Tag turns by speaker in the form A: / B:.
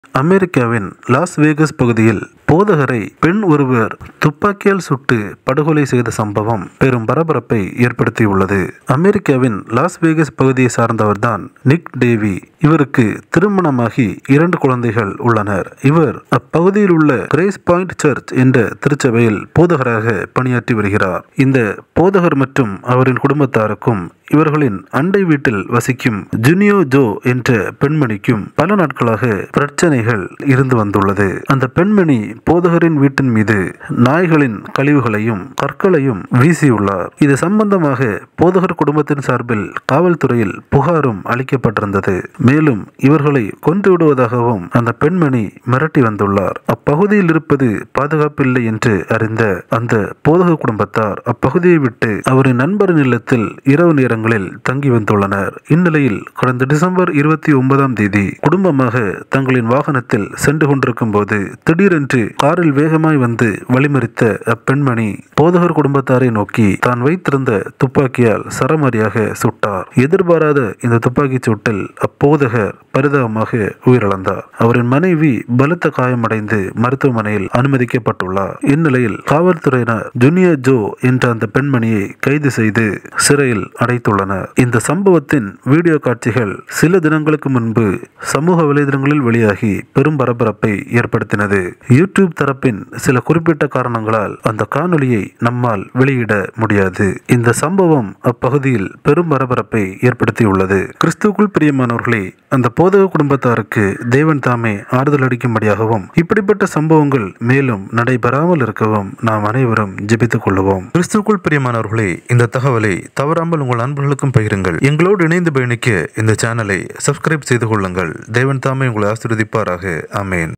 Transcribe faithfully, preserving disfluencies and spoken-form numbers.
A: அமெரிக்காவின் loss Vegas பகுதியில் போதகரை பெண் ஒருவர் துப்பாக்கியால் சுட்டு படுகொலை செய்த சம்பவம் பெரும் பரபரப்பை ஏற்படுத்தியுள்ளது. அமெரிக்காவின் லாஸ் வேகஸ் பகுதியை சார்ந்தவர்தான் நிக் டேவி. இவருக்கு திருமணமாகி இரண்டு குழந்தைகள் உள்ளனர். இவர் அப்பகுதியில் உள்ள கிரேஸ் பாயிண்ட் சர்ச் என்ற திருச்சபையில் போதகராக பணியாற்றி வருகிறார். இந்த போதகர் மற்றும் அவரின் குடும்பத்தாருக்கும் இவர்களின் அண்டை வீட்டில் வசிக்கும் ஜூனியோ ஜோ என்ற பெண்மணிக்கும் பல நாட்களாக பிரச்சனைகள் இருந்து வந்துள்ளது. அந்த பெண்மணி போதகரின் வீட்டின் மீது நாய்களின் கழிவுகளையும் கற்களையும் வீசியுள்ளார். இது சம்பந்தமாக போதகர் குடும்பத்தின் சார்பில் காவல்துறையில் புகாரும் அளிக்கப்பட்டிருந்தது. மேலும் இவர்களை கொன்று விடுவதாகவும் அந்த பெண்மணி மிரட்டி வந்துள்ளார். அப்பகுதியில் இருப்பது பாதுகாப்பில்லை என்று அறிந்த அந்த போதக குடும்பத்தார் அப்பகுதியை விட்டு அவரின் நண்பரின் இல்லத்தில் இரவு நேரங்கள் தங்கி வந்துள்ளனர். இந்நிலையில் கடந்த டிசம்பர் இருபத்தி ஒன்பதாம் தேதி குடும்பமாக தங்களின் வாகனத்தில் சென்று கொண்டிருக்கும் போது திடீரென்று காரில் வேகமாய் வந்து வழிமறித்த அப்பெண்மணி போதகர் குடும்பத்தாரை நோக்கி தான் வைத்திருந்த துப்பாக்கியால் சரமாரியாக சுட்டார். எதிர்பாராத இந்த துப்பாக்கி சூட்டில் அப்போதகர் பரிதாபமாக உயிரிழந்தார். அவரின் மனைவி பலத்த காயமடைந்து மருத்துவமனையில் அனுமதிக்கப்பட்டுள்ளார். இந்நிலையில் காவல்துறையினர் ஜூனியோ ஜோ என்ற அந்த பெண்மணியை கைது செய்து சிறையில் அடைத்துள்ளனர். இந்த சம்பவத்தின் வீடியோ காட்சிகள் சில தினங்களுக்கு முன்பு சமூக வலைதளங்களில் வெளியாகி பெரும் பரபரப்பை ஏற்படுத்தினது. யூடியூப் தரப்பின் சில குறிப்பிட்ட காரணங்களால் அந்த காணொலியை நம்மால் வெளியிட முடியாது. இந்த சம்பவம் அப்பகுதியில் பெரும் பரபரப்பை ஏற்படுத்தியுள்ளது. கிறிஸ்துவுக்குள் பிரியமானவர்களே, அந்த போதக குடும்பத்தாருக்கு தேவன் தாமே ஆறுதல் அளிக்கும்படியாகவும் இப்படிப்பட்ட சம்பவங்கள் மேலும் நடைபெறாமல் இருக்கவும் நாம் அனைவரும் ஜெபித்துக் கொள்வோம். கிறிஸ்துவுக்குள் பிரியமானவர்களே, இந்த தகவலை தவறாமல் உங்கள் நண்பர்களுக்கும் பகிருங்கள். எங்களோடு இணைந்து பயணிக்க இந்த சேனலை சப்ஸ்கிரைப் செய்து கொள்ளுங்கள். தேவன் தாமே உங்களை ஆசீர்வதிப்பாராக. ஆமென்.